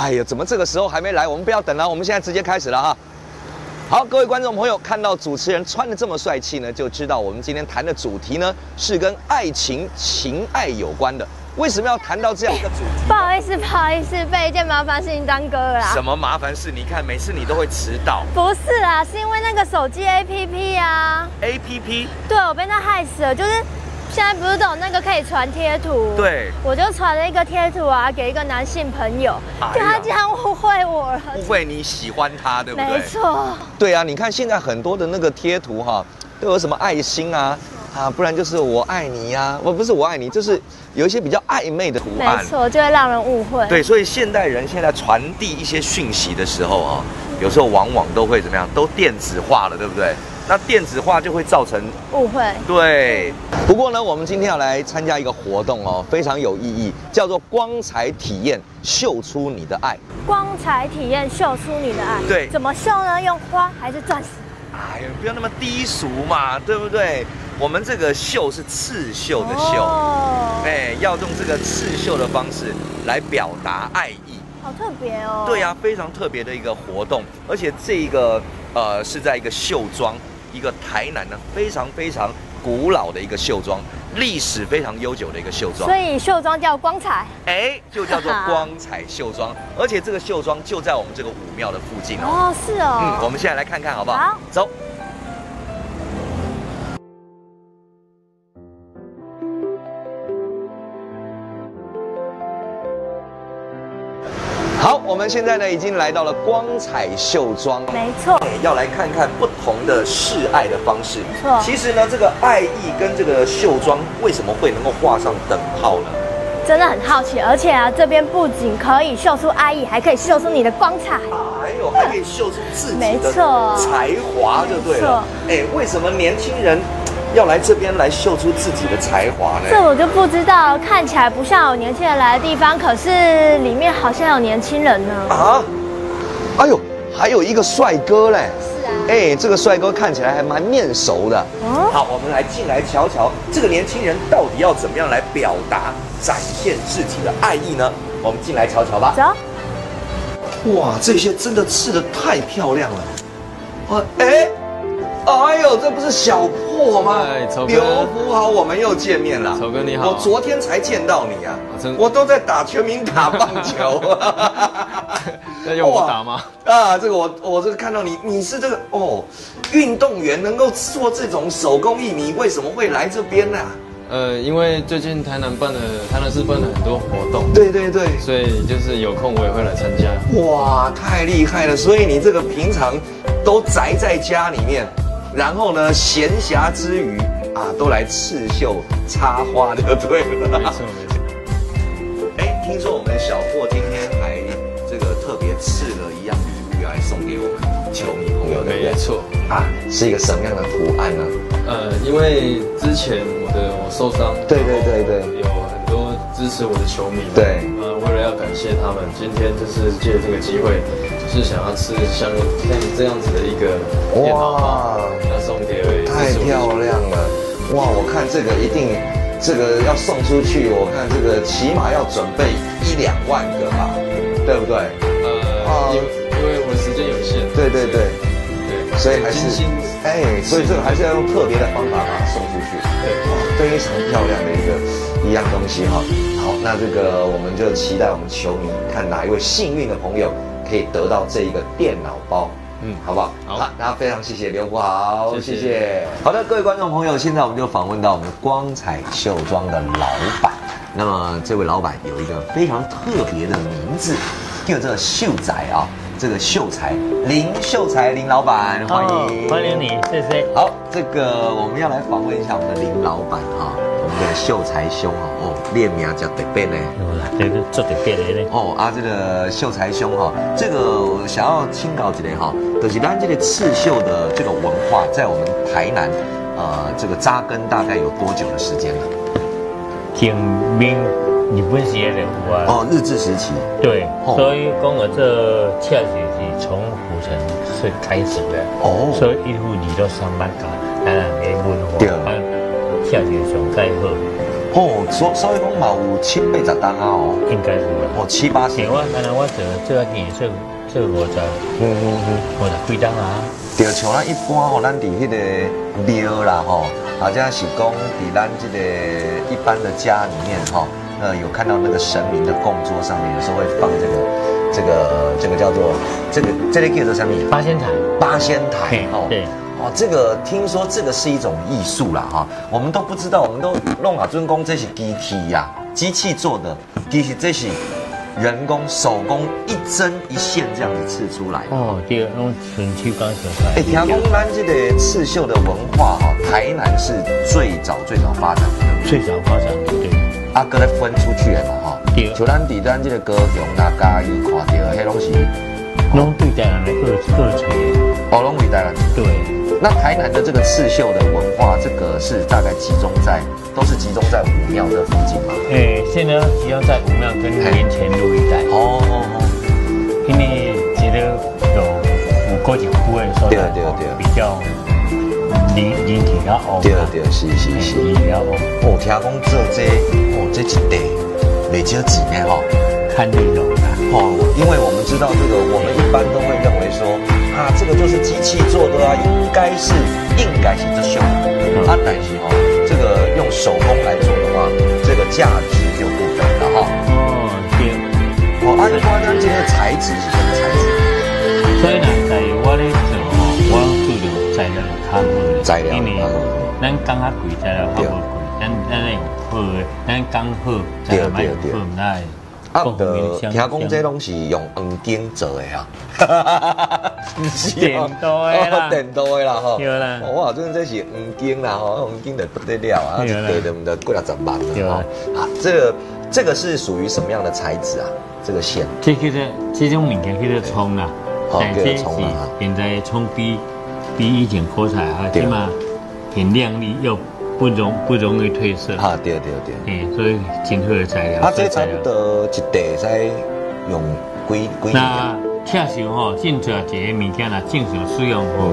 哎呀，怎么这个时候还没来？我们不要等了，我们现在直接开始了哈。好，各位观众朋友，看到主持人穿得这么帅气呢，就知道我们今天谈的主题呢是跟爱情、情爱有关的。为什么要谈到这样一个主题？ 不好意思，被一件麻烦事情耽搁了啦。 什么麻烦事？你看每次你都会迟到。 不是啦，是因为那个手机 APP 啊。 APP？ 对，我被那害死了，就是现在不是都有那个可以传贴图？ 对。 我就传了一个贴图啊，给一个男性朋友，就他竟然误会我了。 误会你喜欢他，对不对？ 没错。 对啊，你看现在很多的那个贴图哈，都有什么爱心啊。不然就是我爱你呀，不是我爱你，就是有一些比较暧昧的图案， 没错，就会让人误会。 对，所以现代人现在传递一些讯息的时候啊，有时候往往都会怎么样，都电子化了，对不对？那电子化就会造成误会。 对。不过呢，我们今天要来参加一个活动哦，非常有意义，叫做光彩体验，秀出你的爱。 光彩体验，秀出你的爱。 对。 怎么秀呢？用花还是钻石？ 哎呀，不要那么低俗嘛，对不对？我们这个绣是刺绣的绣，哎，要用这个刺绣的方式来表达爱意， 好特别哦。 对啊，非常特别的一个活动，而且这个是在一个绣庄，一个台南呢非常古老的一个绣庄，历史非常悠久的一个绣庄， 所以绣庄叫光彩， 哎，就叫做光彩绣庄，而且这个绣庄就在我们这个武庙的附近哦。哦，是哦。 我们现在来看看好不好？ 好， 走。好，我们现在呢已经来到了光彩绣庄， 没错， 要来看看不同的示爱的方式。 没错， 其实呢，这个爱意跟这个绣庄为什么会能够画上等号呢？ 真的很好奇，而且啊，这边不仅可以秀出爱意，还可以秀出你的光彩， 还可以秀出自己的才华，就对了。哎，为什么年轻人要来这边来秀出自己的才华呢？ 这我就不知道，看起来不像有年轻人来的地方，可是里面好像有年轻人呢。啊， 哎呦，还有一个帅哥嘞！ 是啊， 哎，这个帅哥看起来还蛮面熟的。哦，好，我们来进来瞧瞧，这个年轻人到底要怎么样来表达、展现自己的爱意呢？我们进来瞧瞧吧。 走。 哇，这些真的刺得太漂亮了。哎呦，这不是小破吗？刘福豪，我们又见面了。 丑哥你好， 我昨天才见到你啊，我都在打全民打棒球。 那用我打吗？ 这个我这个看到你是这个运动员，能够做这种手工艺，你为什么会来这边呢？ 因为最近台南市办了很多活动， 对， 所以就是有空我也会来参加。 哇，太厉害了！所以你这个平常都宅在家里面。然后呢，闲暇之余都来刺绣插花就对了。 没错。 哎，听说我们小霍今天还这个特别刺了一样礼物要来送给我们球迷朋友，对不对？ 没错。 是一个什么样的图案呢？ 因为之前我受伤， 对， 有很多支持我的球迷， 对， 为了要感谢他们，今天就是借这个机会，就是想要刺像这样子的一个电脑包，要送给太漂亮了，哇！我看这个一定，这个要送出去，我看这个起码要准备1-2万个吧，对不对？ 因为我的时间有限， 对，所以还是所以这个还是要用特别的方法把它送出去，对，哇，非常漂亮的一样东西哈。好，那这个我们就期待我们球迷看哪一位幸运的朋友可以得到这一个电脑包。好不好？好，那非常谢谢刘福豪，谢谢。好的，各位观众朋友，现在我们就访问到我们光彩绣庄的老板。那么这位老板有一个非常特别的名字，叫做秀才这个秀才林秀才林老板， 欢迎你，谢谢。 好，这个我们要来访问一下我们的林老板我们的秀才兄列名叫特别呢。 有啦，这个做特别的呢。 这个秀才兄这个我想要请教一下就是咱这个刺绣的这个文化，在我们台南这个扎根大概有多久的时间了？ 挺日本时的人物日治时期。 对，所以讲这确实是从府城是开始的。所以一路你都上班搞台南的文化，确实上再好。 哦，所以讲嘛有7、8十档啊哦， 应该是哦7、8十。 我这要给这50，50几档啊。 就像咱一般吼，咱伫迄个庙啦吼，或者是讲伫咱这个一般的家里面哈，有看到那个神明的供桌上面，有时候会放这个叫做这类叫做什么？ 八仙台哦，对。哦，这个听说这个是一种艺术啦哈，我们都不知道，我们都弄啊尊公这是机器呀，机器做的，其实这是人工手工一针一线这样子刺出来。 哦，对，用纯手工手材。 听讲咱这个刺绣的文化哈，台南是最早发展的， 最早发展的对。 啊，搁来分出去的嘛哈。对。就咱伫咱这个高雄啦、嘉义看到的，迄拢是， 拢对台南的各处。 哦，拢为台南。 对。 那台南的这个刺绣的文化，这个是大概都是集中在武庙这附近嘛？ 现在集中在武庙跟连前路一带。哦。因为觉得有5个几户的时候，对，比较人气较旺。 对，是。 比较旺。 哦，听讲做这一地袂少钱的吼。 看内容啊。 哦，因为我们知道这个，我们一般都会认为说。啊，这个就是机器做的啊，应该是这绣啊，但是这个用手工来做的话，这个价值就不等了哈。哦，对。哦，你看咱这个材质是什么材质？ 所以呢，在我咧做我注重材料较好的。材料。因为咱讲较贵材料较无贵，咱咧好的，咱讲好材料买好，那。 啊，听讲这拢是用黄金做的哈， 电鍍的啦， 电鍍的啦哈， 对啦， 哇，真这是黄金啦哈，黄金的不得了啊，一地的几60万了哈。啊，这个是属于什么样的材质啊？这个线？ 这种物件叫做葱啦， 但这是现在葱比以前口彩啊，起码很亮丽又。不容易褪色啊！对， 所以真好的材料。 啊，这差不多一地才用几年？ 那拆绣吼，进出一个物件啦，正常使用吼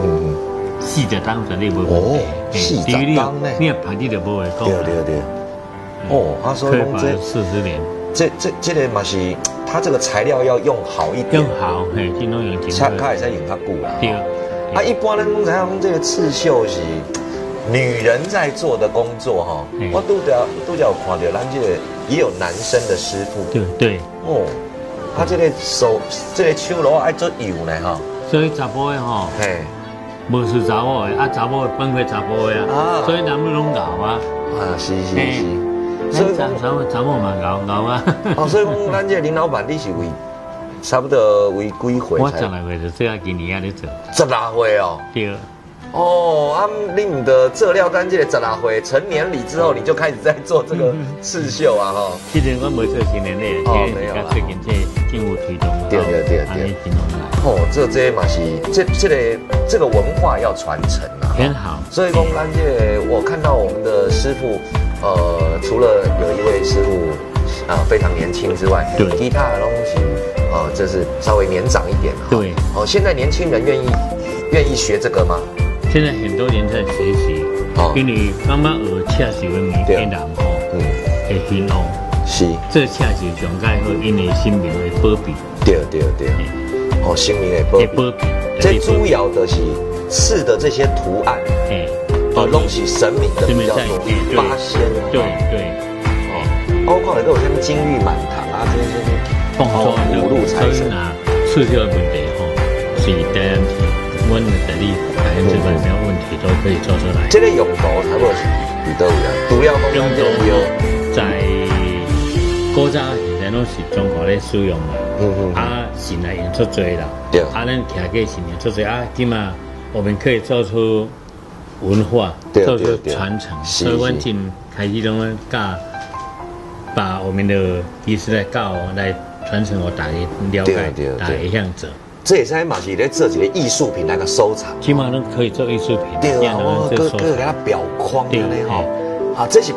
，40档绝对无问题。40档呢？你排滴就无会讲。 对。哦，所以讲这 40年， 这个嘛是，它这个材料要用好一点。 用好，尽量用它会使用较久啦。 对。 啊，一般咱讲这个刺绣是。女人在做的工作哈，我都有看到，咱这个也有男生的师傅。 对。 哦，他这个手路爱做油呢哈。 所以查甫的吼，无是查某的，查某的本会查甫的啊。所以男女拢熬啊。 啊，是。 所以查某嘛熬啊。 哦，所以讲咱这林老板你是差不多为几岁？ 我10来岁就这样今年在做。 10来岁哦。 对。 哦，你们的这料单这个10来岁成年礼之后，你就开始在做这个刺绣啊哈。 其实我没做成年礼，没有啦。最近这进入推动。 对。哦，这嘛是这个文化要传承啊。 很好。 所以讲咱这我看到我们的师傅，除了有一位师傅非常年轻之外，对，其他的东西就是稍微年长一点。 对。 哦，现在年轻人愿意学这个吗？ 现在很多人在学习，因为慢慢学刺绣的物件人吼，会兴旺。是，这刺绣上盖好，因为生命的保庇。对。哦，生命的保庇。最主要的是刺的这些图案，拢是神明的比较多，八仙。对。哦，我看到都有什么金玉满堂啊，这些五路财神啊。 刺绣的问题吼，是第一。问的能力100%没有问题，都可以做出来。 这个用途差不多是伫倒位啊？主要用途在古早现在拢是中国咧使用嘛。啊，现在用出多啦。对。啊，咱徛过现在出多啊，起码我们可以做出文化，做出传承。所以我真开始拢把我们的历史来传承，我大家了解，大家会向做。 这也是嘛是咧做一个艺术品来个收藏， 起码都可以做艺术品。 对啊，给它裱框的呢吼。啊，这是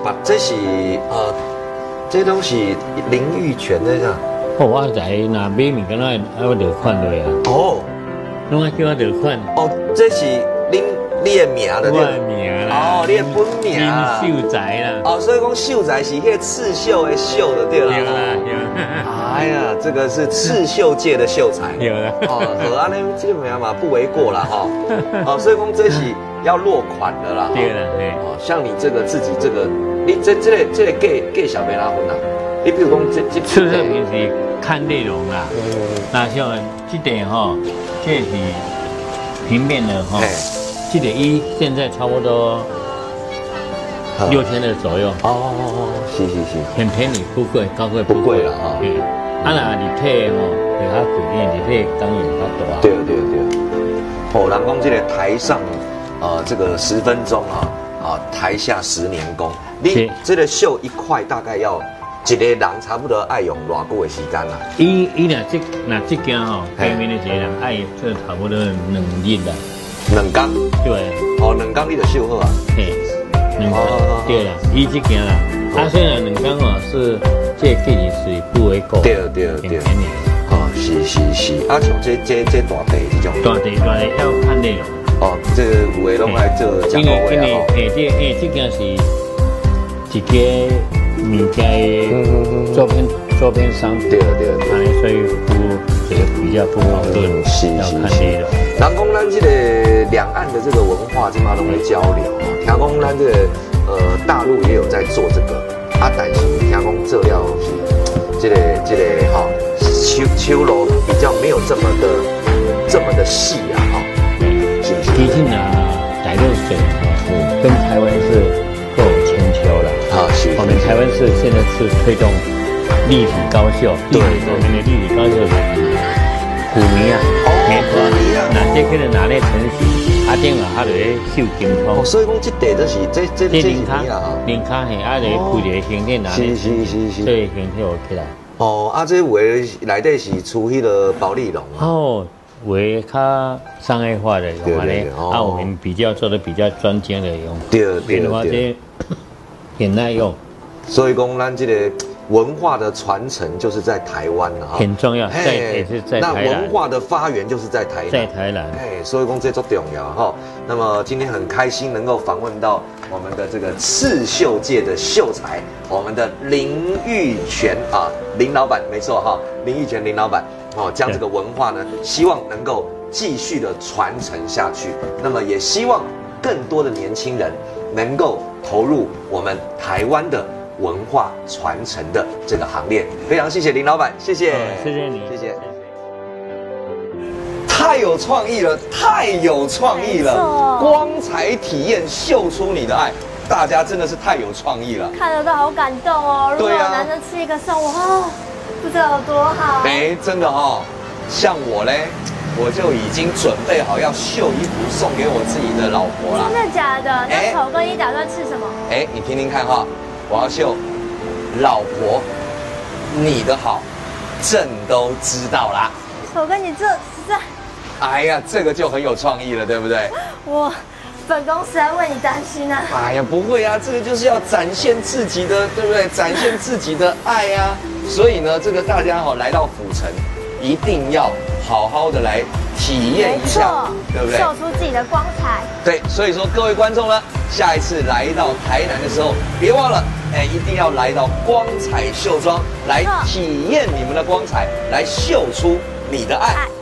这东西林玉泉那个。 哦，我在那买物件那要落款落啊。 哦， 拢爱叫我落款。 哦，这是你的名的。 我的名啦。 啦。 哦，你的本名啊。 林秀才啦。 哦，所以讲秀才是那个刺绣的绣的对了。 有啦有。 哎呀，这个是刺绣界的秀才。 有啦。 哦，和安尼这个名嘛不为过啦哈。哦，所以讲这是要落款的啦。 对了，对。 哦，像你这个自己这个，你这个给小妹拉分啦。你比如讲这出这平时看内容啦。那像这点哈，这是平面的哈，这点现在差不多6000的左右。 哦，是， 很便宜，不贵，高贵不贵了哈。 啊那你配吼，比较贵一点，你配当然较大。 对。哦，人讲这个台上这个10分钟台下10年功。你这个绣一块大概要一个人差不多爱用偌久的时间啦？ 伊那这件吼，平面的一个人爱这差不多2日啦。 2天？ 对。 哦，2天你就绣好啊？ 嘿，2天。对啦，伊这件啦，虽然2天是这计是不为过。 对。哦，是。像这大地这种。 大地要看内容。 哦，这有的拢爱做加工的哦。 这件是一个物件的周边商品。对。所以这个比较不矛盾。要看内容。 人讲咱这个两岸的这个文化，这嘛都会交流哦。听讲咱这个大陆也有在做这个，但是听讲这料是这个秋楼比较没有这么的细啊哈。 毕竟逮落水跟台湾是够千秋了啊。是。我们台湾是现在是推动立体高绣，对，我们的立体高绣是古迷啊。那这个人拿来成型，顶下还在绣金窗。 所以讲这地都是这林卡嘿，在铺的形体拿来，是，所以形体有起来。 哦，这有的内底是出迄个保丽龙啊。 哦，有较商业化的用咧，我们做的比较专精的用。对。的话这很耐用。 所以讲咱这个文化的传承就是在台湾了哈， 很重要，也是在台南。 那文化的发源就是在台南， 在台南。 所以讲这足重要哈。那么今天很开心能够访问到我们的这个刺绣界的秀才，我们的林玉泉林老板，没错哈，林玉泉林老板将这个文化呢，希望能够继续的传承下去。那么也希望更多的年轻人能够投入我们台湾的文化传承的这个行列。非常谢谢林老板，谢谢， 谢谢你， 谢谢。太有创意了，太有创意了！光彩体验，秀出你的爱，大家真的是太有创意了， 看得到好感动哦。如果男生吃一个送我不知道有多好。 真的像我嘞，我就已经准备好要绣衣服送给我自己的老婆了。 真的假的？那丑哥你打算吃什么？ 你听听看哈，我要绣老婆你的好，朕都知道啦。 丑哥你这实在， 哎呀，这个就很有创意了，对不对？ 本公司还为你担心啊。 哎呀，不会啊，这个就是要展现自己的，对不对？展现自己的爱啊。所以呢，这个大家来到府城，一定要好好的来体验一下，对不对？ 秀出自己的光彩。 对，所以说各位观众呢，下一次来到台南的时候，别忘了，一定要来到光彩绣庄来体验你们的光彩，来秀出你的爱。